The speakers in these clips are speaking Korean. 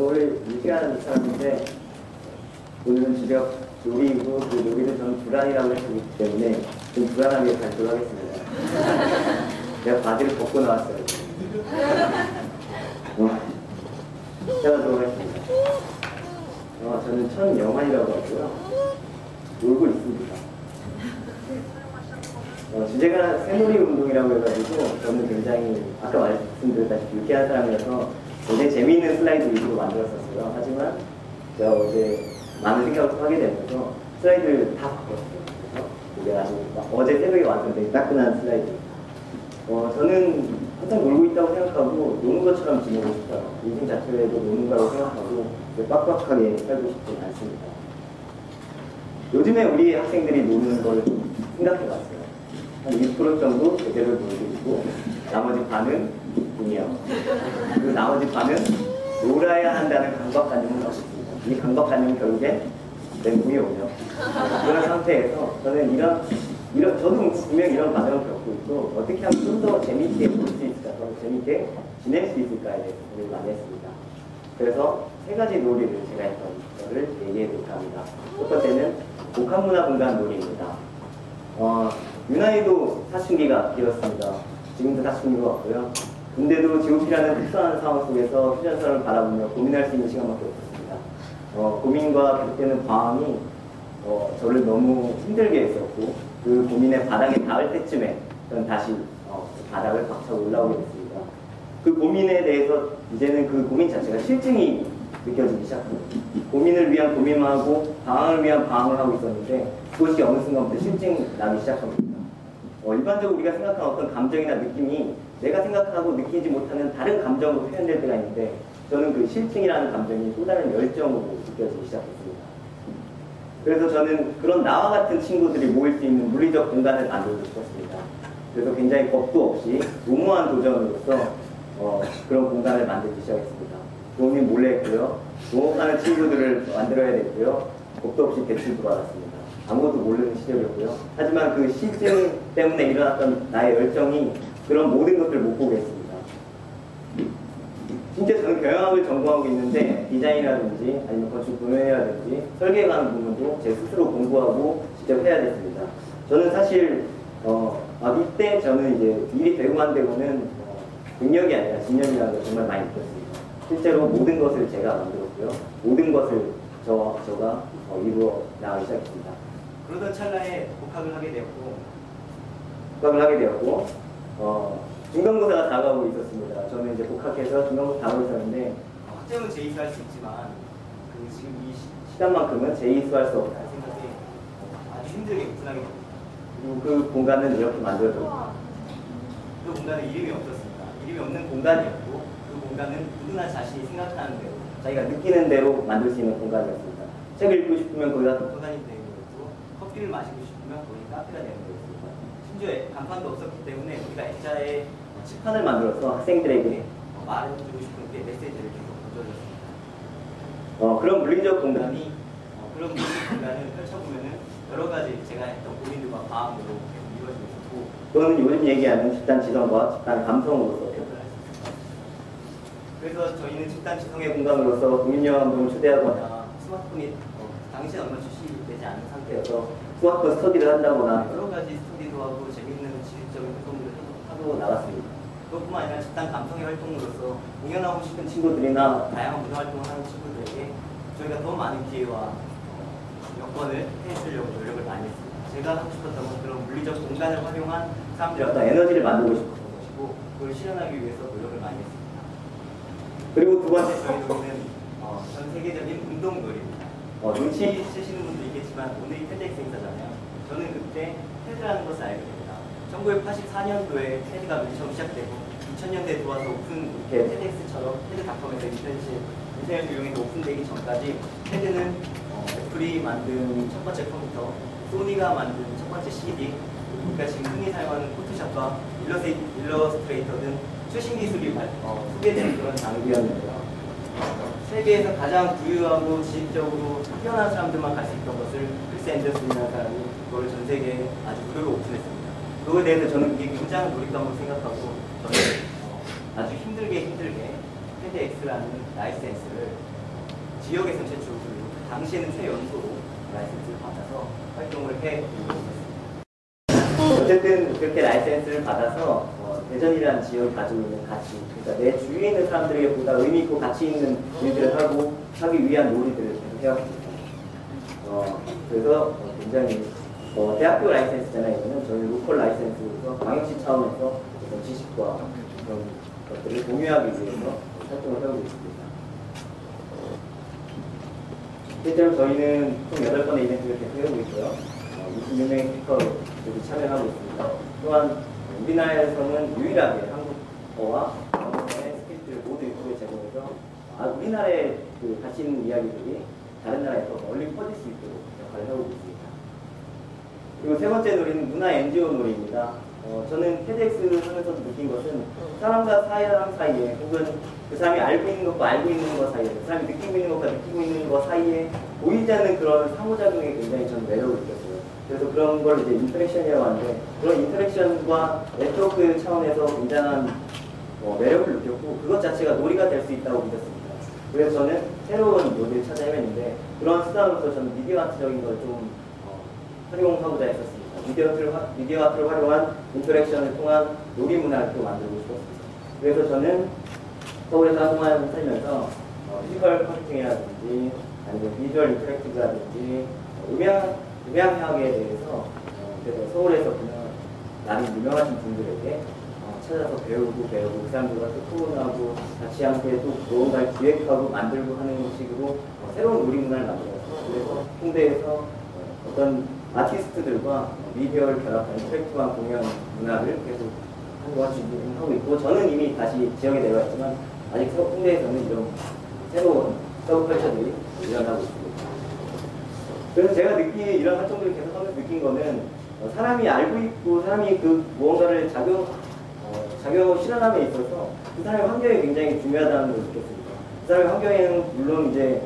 노를 유지하는 사람인데 오늘은 주력 놀이이고 그 놀이를 저는 불안이라고 했기 때문에 좀 불안하게 발표를 하겠습니다. 내가 바지를 벗고 나왔어요. 시작하도록 하겠습니다. 저는 천영환이라고 하고요. 놀고 있습니다. 주제가 새놀이 운동이라고 해가지고 저는 굉장히 아까 말씀드렸다시피 유쾌한 사람이라서 굉장히 재미있는 슬라이드 위주로 만들었었어요. 하지만 제가 어제 많은 생각을 하게 되면서 슬라이드를 다 바꿨어요. 그래서 이게 아주 어제 새벽에 완성된 따끈한 슬라이드. 저는 항상 놀고 있다고 생각하고 노는 것처럼 지내고 싶다. 인생 자체에도 노는 거라고 생각하고 빡빡하게 살고 싶진 않습니다. 요즘에 우리 학생들이 노는 걸 생각해봤어요. 한 20% 정도 제대로 놀고 있고 나머지 반은 운이요. 그리고 나머지 반은 놀아야 한다는 강박관념을 갖고 있습니다. 이 강박관념은 결국에 멘붕이 오죠. 그런 상태에서 저는 저도 분명 이런 과정을 겪고 있고 어떻게 하면 좀 더 재미있게 볼 수 있을까, 더 재미있게 지낼 수 있을까에 대해서 고민을 많이 했습니다. 그래서 세 가지 놀이를 제가 했던 것을 얘기해 볼까 합니다. 첫 번째는 복합문화공간 놀이입니다. 유난히도 사춘기가 길었습니다. 지금도 사춘기가 왔고요. 근데도 GOP라는 특수한 상황 속에서 휴전선을 바라보며 고민할 수 있는 시간밖에 없었습니다. 고민과 계속되는 방황이 저를 너무 힘들게 했었고 그 고민의 바닥에 닿을 때쯤에 저는 다시 바닥을 박차고 올라오게 됐습니다. 그 고민에 대해서 이제는 그 고민 자체가 실증이 느껴지기 시작합니다. 고민을 위한 고민만 하고 방황을 위한 방황을 하고 있었는데 그것이 어느 순간부터 실증이 나기 시작합니다. 일반적으로 우리가 생각하는 어떤 감정이나 느낌이 내가 생각하고 느끼지 못하는 다른 감정으로 표현될 때가 있는데 저는 그 실증이라는 감정이 또 다른 열정으로 느껴지기 시작했습니다. 그래서 저는 그런 나와 같은 친구들이 모일 수 있는 물리적 공간을 만들고 싶었습니다. 그래서 굉장히 겁도 없이 무모한 도전으로서 그런 공간을 만들기 시작했습니다. 부모님 몰래 했고요. 동업하는 친구들을 만들어야 됐고요. 겁도 없이 대출도 받았습니다. 아무것도 모르는 시절이었고요. 하지만 그 실증 때문에 일어났던 나의 열정이 그런 모든 것들을 못 보게 했습니다. 진짜 저는 경영학을 전공하고 있는데 디자인이라든지 아니면 건축 도면이라든지 설계에 관한 부분도 제 스스로 공부하고 직접 해야 됐습니다. 저는 사실 이때 저는 이제 일이 되고만 되고는 능력이 아니라 진념이라는 걸 정말 많이 느꼈습니다. 실제로 모든 것을 제가 만들었고요. 모든 것을 저가 이루어 나가기 시작했습니다. 그러던 찰나에 복학을 하게 되었고 중간고사가 다가오고 있었습니다. 저는 이제 복학해서 중간고사 다가오고 있었는데 학점은 재이수할 수 있지만 지금 이 시간만큼은 재이수할 수 없다는 생각에 아주 힘들게 오픈하게 됩니다. 그리고 그 공간은 이렇게 만들어졌습니다. 그 공간은 이름이 없었습니다. 이름이 없는 공간이었고 그 공간은 누구나 자신이 생각하는 대로 자기가 느끼는 대로 만들 수 있는 공간이었습니다. 책을 읽고 싶으면 거기가 도서관이 되는 거였고 커피를 마시고 싶으면 거기 카페가 되는 거였습니다. 심지어 간판도 없었기 때문에 우리가 액자에 칠판을 만들어서 학생들에게 말해주고 싶은 게 메시지를 계속 던져줬습니다. 그런 물리적 공간을 펼쳐보면은 여러 가지 제가 했던 고민들과 방황으로 이루어지고 있었고 또는 요즘 얘기하는 집단 지성과 집단 감성으로서 표현을 할 수 있습니다. 그래서 저희는 집단 지성의 공간으로서 국민영화운동을 초대하거나 스마트폰이 당시 얼마 출시되지 않은 상태여서 스마트폰 스터디를 한다거나 여러 가지 스터디도 하고 재밌는 지식적인 활동들을 하고 나갔습니다. 그것뿐만 아니라 집단 감성의 활동으로서 공연하고 싶은 친구들이나 다양한 문화 활동을 하는 친구들에게 저희가 더 많은 기회와 여건을 해주려고 노력을 많이 했습니다. 제가 하고 싶었던 건 그런 물리적 공간을 활용한 사람들의 어떤 에너지를 만들고 싶었던 것이고 그걸 실현하기 위해서 노력을 많이 했습니다. 그리고 두 번째 저희 놀이는 전 세계적인 운동놀이입니다. 눈치 채시는 분도 있겠지만 오늘이 테드엑스 행사잖아요. 저는 그때 테드라는 것을 알게 됩니다. 1984년도에 테드가 맨 처음 시작되고 2000년대에 들어와서 이렇게 테드엑스처럼 테드닷컴에서 인터넷을 이용해서 오픈되기 전까지 테드는 애플이 만든 첫 번째 컴퓨터, 소니가 만든 첫 번째 CD, 그러니까 지금 흔히 사용하는 포토샵과 일러스트레이터 등 최신 기술이 소개되는 그런 장비였는데요. 세계에서 가장 부유하고 지식적으로 뛰어난 사람들만 갈 수 있던 것을 크리스 앤더슨이라는 사람이 그걸 전 세계에 아주 무료로 오픈했습니다. 그거에 대해서 저는 이게 굉장한 놀이감으로 생각하고 저는 아주 힘들게 테드엑스라는 라이센스를 지역에서 최초로 그리고 당시에는 최연소로 라이센스를 받아서 활동을 해오고 있습니다. 어쨌든 그렇게 라이센스를 받아서 대전이라는 지역이 가지고 있는 가치, 그러니까 내 주위에 있는 사람들에게 보다 의미 있고 가치 있는 일들을 하기 위한 놀이들을 계속 해왔습니다. 그래서 굉장히 대학교 라이센스잖아요. 이거는 저희 로컬 라이센스에서 광역시 차원에서 어떤 지식과 그런 것들을 공유하기 위해서 활동을 하고 있습니다. 실제로 저희는 총 8번의 이벤트를 계속 해오고 있고요. 26명의 스피커들이 참여하고 있습니다. 또한 우리나라에서는 유일하게 한국어와 영어의 스크립트를 모두 유튜브에 제공해서 우리나라의 그 가치 있는 이야기들이 다른 나라에서 멀리 퍼질 수 있도록 역할을 하고 있습니다. 그리고 세 번째 놀이는 문화 NGO 놀이입니다. 저는 TEDx 하면서 느낀 것은 사람과 사람 사이에 혹은 그 사람이 알고 있는 것과 알고 있는 것 사이에 그 사람이 느끼고 있는 것과 느끼고 있는 것 사이에 보이지 않는 그런 상호작용에 굉장히 저는 매력을 느꼈어요. 그래서 그런 걸 이제 인터랙션이라고 하는데 그런 인터랙션과 네트워크 차원에서 굉장한 매력을 느꼈고 그것 자체가 놀이가 될 수 있다고 믿었습니다. 그래서 저는 새로운 놀이를 찾아 헤맸는데 그런 수단으로서 저는 미디어 아트적인 걸 좀 활용하고자 했었습니다. 미디어 아트를 활용한 인터랙션을 통한 놀이 문화를 또 만들고 싶었습니다. 그래서 저는 서울에서 한동안 살면서 피지컬 컴퓨팅이라든지 아니면 비주얼 인터랙티브라든지 음향학에 대해서 그래서 서울에서 그냥 나름 유명하신 분들에게 찾아서 배우고 그 사람들과 또 토론하고 같이 함께 또 무언가를 기획하고 만들고 하는 식으로 새로운 놀이 문화를 만들어서 그래서 홍대에서 어떤 아티스트들과 미디어를 결합한 인터랙티브한 공연 문화를 계속 한동안 준비하고 있고 저는 이미 다시 지역에 내려왔지만 아직 홍대에서는 이런 새로운 서브컬처들이 일어나고 있습니다. 그래서 제가 이런 활동들을 계속하면서 느낀 거는 사람이 알고 있고 사람이 그 무언가를 작용하고 실현함에 있어서 그 사람의 환경이 굉장히 중요하다는 걸 느꼈습니다. 그 사람의 환경에는 물론 이제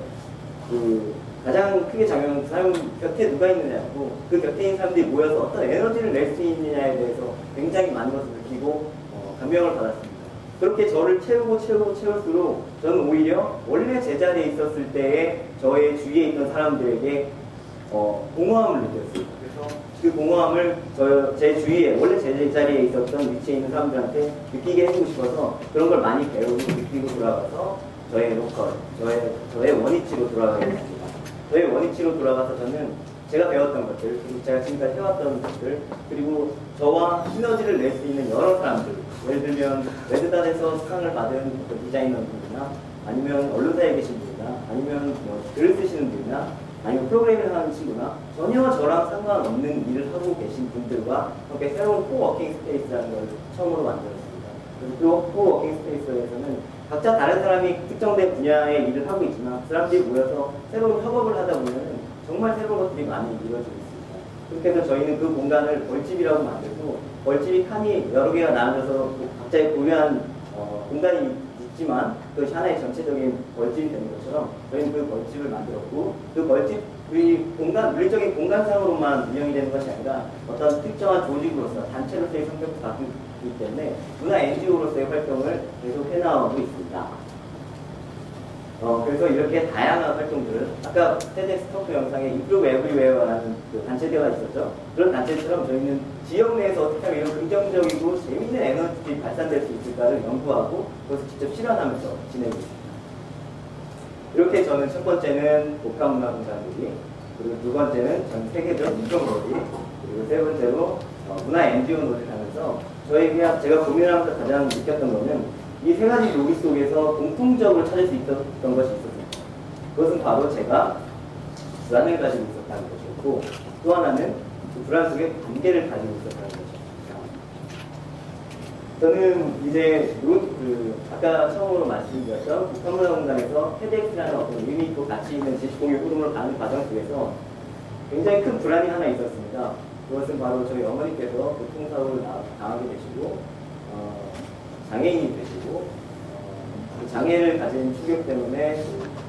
가장 크게 작용하는 그 사람 곁에 누가 있느냐고 그 곁에 있는 사람들이 모여서 어떤 에너지를 낼 수 있느냐에 대해서 굉장히 많은 것을 느끼고 감명을 받았습니다. 그렇게 저를 채울수록 저는 오히려 원래 제자리에 있었을 때의 저의 주위에 있던 사람들에게 공허함을 느꼈습니다. 그래서 그 공허함을 제 주위에 원래 제 자리에 있었던 위치에 있는 사람들한테 느끼게 해주고 싶어서 그런 걸 많이 배우고 느끼고 돌아가서 저의 로컬, 저의 원위치로 돌아가게 됐습니다. 저의 원위치로 돌아가서 저는 제가 배웠던 것들, 그리고 제가 지금까지 해왔던 것들, 그리고 저와 시너지를 낼 수 있는 여러 사람들, 예를 들면 레드단에서 수상을 받은 디자이너분이나 아니면 언론사에 계신 분이나 아니면 글을 쓰시는 분이나 아니면 프로그래밍을 하는 친구나 전혀 저랑 상관없는 일을 하고 계신 분들과 함께 새로운 코워킹 스페이스라는 걸 처음으로 만들었습니다. 그리고 그 코워킹 스페이스에서는 각자 다른 사람이 특정된 분야의 일을 하고 있지만 그 사람들이 모여서 새로운 협업을 하다 보면 정말 새로운 것들이 많이 이루어지고 있습니다. 그렇게 해서 저희는 그 공간을 벌집이라고 만들고 벌집이 칸이 여러 개가 나눠져서 각자의 고유한 공간이 있지만 그것이 하나의 전체적인 벌집이 되는 것처럼 저희는 그 벌집을 만들었고 그 벌집의 물리적인 공간상으로만 운영이 되는 것이 아니라 어떤 특정한 조직으로서 단체로서의 성격도 바뀌기 때문에 문화 NGO로서의 활동을 계속 해나가고 있습니다. 그래서 이렇게 다양한 활동들을 아까 TEDx 토크 영상에 Improve Everywhere라는 그 단체대가 있었죠. 그런 단체처럼 저희는 지역 내에서 어떻게 하면 이런 긍정적이고 재미있는 에너지들이 발산될 수 있을까를 연구하고 그것을 직접 실현하면서 지내고 있습니다. 이렇게 저는 첫 번째는 복합문화공간놀이, 그리고 두 번째는 전 세계적 인종놀이, 그리고 세 번째로 문화 NGO 놀이를 하면서 제가 고민하면서 가장 느꼈던 거는 이 세 가지 놀이 속에서 공통적으로 찾을 수 있었던 것이 있었습니다. 그것은 바로 제가 불안을 가지고 있었다는 것이었고 또 하나는 그 불안 속에 관계를 가지고 있었다는 것이었습니다. 저는 이제 아까 처음으로 말씀드렸던 북한문화공간에서 TEDx라는 어떤 의미 있고 가치 있는 지식 공유 흐름으로 가는 과정 속에서 굉장히 큰 불안이 하나 있었습니다. 그것은 바로 저희 어머니께서 교통사고를 당하게 되시고 장애인이 되시고 그 장애를 가진 충격 때문에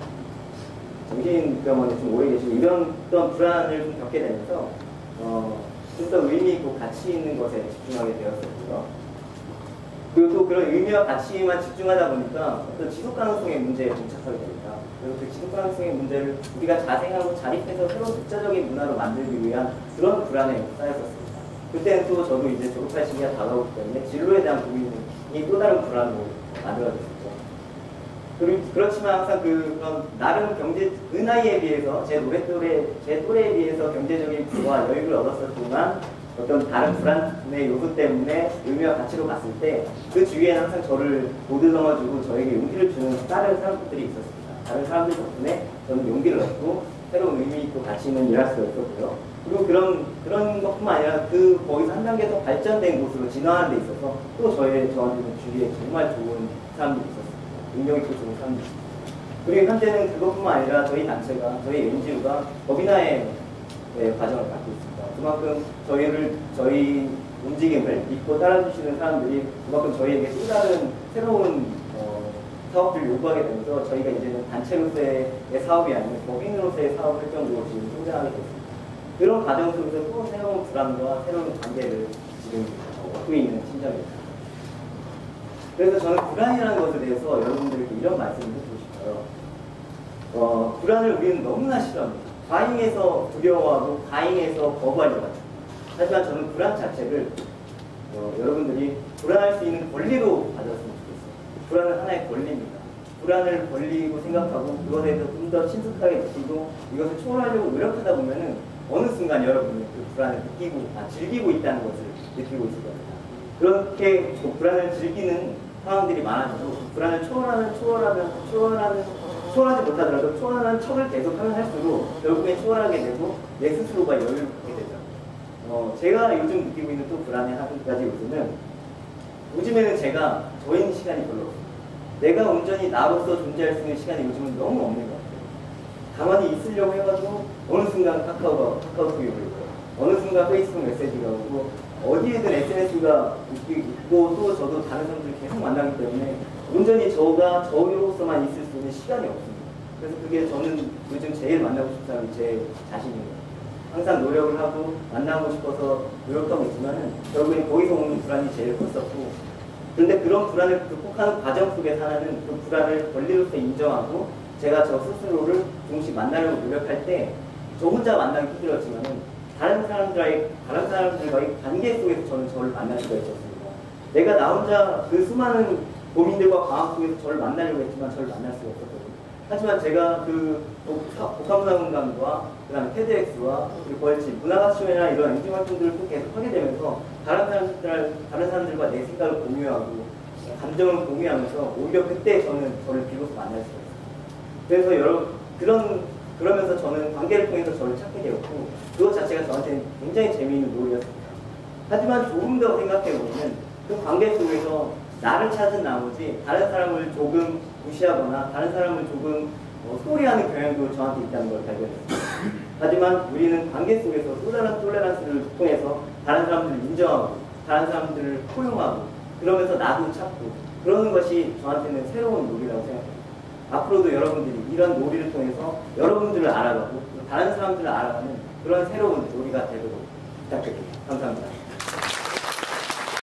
정신병원에 좀 오래 계시고 이런 어떤 불안을 좀 겪게 되면서 좀 더 의미 있고 가치 있는 것에 집중하게 되었었고요. 그리고 또 그런 의미와 가치에만 집중하다 보니까 어떤 지속 가능성의 문제에 봉착하게 됩니다. 그리고 그 지속 가능성의 문제를 우리가 자생하고 자립해서 새로운 독자적인 문화로 만들기 위한 그런 불안에 쌓였었습니다. 그때는 또 저도 이제 졸업할 시기가 다가오기 때문에 진로에 대한 고민이 또 다른 불안으로 만들어졌었죠. 그리고 그렇지만 항상 그런 나름 그 나이에 비해서 제 또래에 비해서 경제적인 부와 여유를 얻었었지만 어떤 다른 불안의 요소 때문에 의미와 가치로 봤을 때 그 주위에는 항상 저를 보듬어주고 저에게 용기를 주는 다른 사람들이 있었습니다. 다른 사람들 덕분에 저는 용기를 얻고 새로운 의미 있고 가치 있는 일을 할 수가 있었고요. 그리고 그런 것뿐만 아니라 거기서 한 단계 더 발전된 곳으로 진화하는 데 있어서 또 저한테는 주위에 정말 좋은 사람들이 있었습니다. 능력 있고 좋은 사람들이 있습니다. 그리고 현재는 그것뿐만 아니라 저희 단체가, 저희 NGO가 법인화의 과정을 갖고 있습니다. 그만큼 저희 움직임을 믿고 따라주시는 사람들이 그만큼 저희에게 또 다른 새로운 사업들을 요구하게 되면서 저희가 이제는 단체로서의 사업이 아닌 법인으로서의 사업 활동으로 지금 성장하게 됐습니다. 그런 과정 속에서 또 새로운 불안과 새로운 관계를 지금 얻고 있는 심정입니다. 그래서 저는 불안이라는 것에 대해서 여러분들에게 이런 말씀을 드리고 싶어요. 불안을 우리는 너무나 싫어합니다. 과잉해서 두려워하고 과잉해서 거부하려고 하죠. 하지만 저는 불안 자체를 여러분들이 불안할 수 있는 권리로 가졌으면 좋겠어요. 불안은 하나의 권리입니다. 불안을 권리고 생각하고 그것에 대해서 좀 더 친숙하게 느끼고 이것을 초월하려고 노력하다 보면은 어느 순간 여러분이 그 불안을 즐기고 있다는 것을 느끼고 있을 겁니다. 그렇게 불안을 즐기는 상황들이 많아지고 불안을 초월하지 못하더라도 초월하는 척을 계속하면 할수록 결국엔 초월하게 되고 내 스스로가 여유를 갖게 되죠. 제가 요즘 느끼고 있는 또 불안의 한 가지 요즘에는 제가 저 있는 시간이 별로 없어요. 내가 온전히 나로서 존재할 수 있는 시간이 요즘은 너무 없는 것 같아요. 가만히 있으려고 해가지고 어느 순간 카카오톡이 오고 어느 순간 페이스북 메시지가 오고 어디에든 SNS가 있고 또 저도 다른 사람들을 계속 만나기 때문에 온전히 저로서만 있을 수 있는 시간이 없습니다. 그래서 그게 저는 요즘 제일 만나고 싶은 사람이 제 자신입니다. 항상 노력을 하고 만나고 싶어서 노력하고 있지만은 결국엔 거기서 오는 불안이 제일 컸었고 그런데 그런 불안을 극복하는 과정 속에서 하나는 그 불안을 권리로서 인정하고 제가 저 스스로를 조금씩 만나려고 노력할 때 저 혼자 만나기 힘들었지만은 다른 사람들과의 관계 속에서 저는 저를 만날 수가 있었습니다. 내가 나 혼자 그 수많은 고민들과 과학 속에서 저를 만나려고 했지만 저를 만날 수가 없었거든요. 하지만 제가 그 복합문화공간과 그 다음에 TEDx와 그리고 벌집, 문화가치회나 이런 NGO 활동들을 또 계속 하게 되면서 다른 사람들과 내 생각을 공유하고 감정을 공유하면서 오히려 그때 저는 저를 비로소 만날 수가 있어요. 그래서 그러면서 저는 관계를 통해서 저를 찾게 되었고 그것 자체가 저한테는 굉장히 재미있는 놀이였습니다. 하지만 조금 더 생각해보면 그 관계 속에서 나를 찾은 나머지 다른 사람을 조금 무시하거나 다른 사람을 조금 소홀히하는 경향도 저한테 있다는 걸 발견했습니다. 하지만 우리는 관계 속에서 또 다른 톨레란스를 통해서 다른 사람들을 인정하고 다른 사람들을 포용하고 그러면서 나도 찾고 그러는 것이 저한테는 새로운 놀이라고 생각합니다. 앞으로도 여러분들이 이런 놀이를 통해서 여러분들을 알아가고 다른 사람들을 알아가는 그런 새로운 놀이가 되도록 부탁드립니다. 감사합니다.